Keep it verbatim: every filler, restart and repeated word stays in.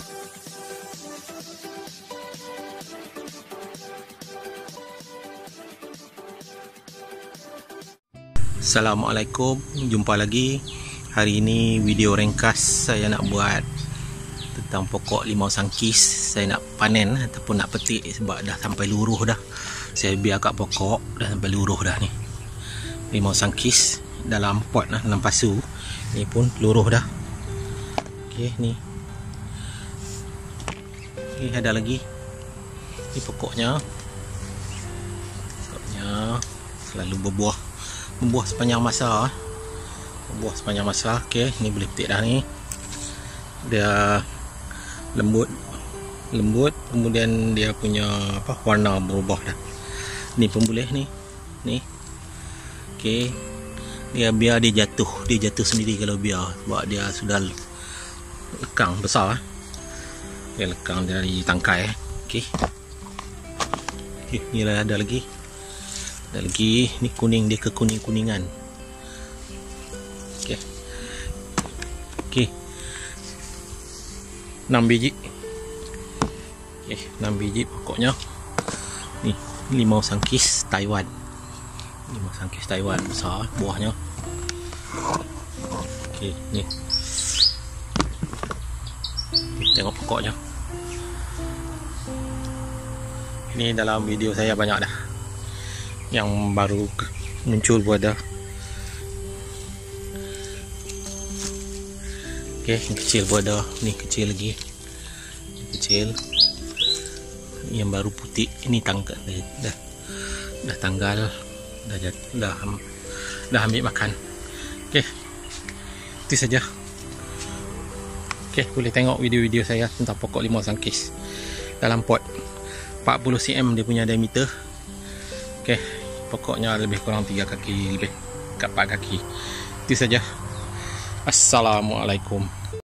Assalamualaikum, jumpa lagi. Hari ini video ringkas saya nak buat tentang pokok limau sangkis. Saya nak panen ataupun nak petik sebab dah sampai luruh dah. Saya biar kat pokok dah sampai luruh dah ni. Limau sangkis dalam pot lah, dalam pasu. Ni pun luruh dah. Okey, ni. Ni ada lagi. Ni pokoknya. Pokoknya selalu berbuah. Membuah sepanjang masa. Membuah sepanjang masa. Okey, ni boleh petik dah ni. Dia lembut. Lembut, kemudian dia punya apa warna berubah dah. Ni pun boleh ni. Ni. Okey. Dia biar dia jatuh, dia jatuh sendiri kalau biar sebab dia sudah lekang besar. Dia lekang dari tangkai. Okey. Okey, ni lah ada lagi. Ada lagi, ni kuning, dia kekuning-kuningan. Okey. Okey. enam biji. Okey, enam biji pokoknya. Ni, limau sangkis Taiwan. Limau sangkis Taiwan besar buahnya. Okey, ni. Tengok pokoknya. Ini dalam video saya banyak dah. Yang baru muncul pun ada. Okey, yang kecil pun ada. Ni kecil lagi. Ni kecil. Yang baru putih ini tanggal dah, dah, dah tanggal dah dah dah, dah ambil makan. Okey. Itu saja. Okey, boleh tengok video-video saya tentang pokok limau sangkis dalam pot. empat puluh sentimeter dia punya diameter. Okey, pokoknya lebih kurang tiga kaki lebih, empat kaki. Itu saja. Assalamualaikum.